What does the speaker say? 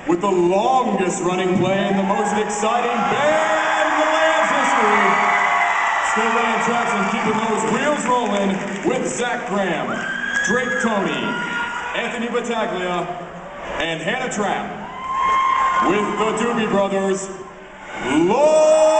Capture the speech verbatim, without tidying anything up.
with the longest running play in the most exciting band in the land's history. Still laying tracks and keeping those wheels rolling with Zach Graham, Drake Tony, Anthony Battaglia, and Hannah Trapp. With the Doobie Brothers, Lord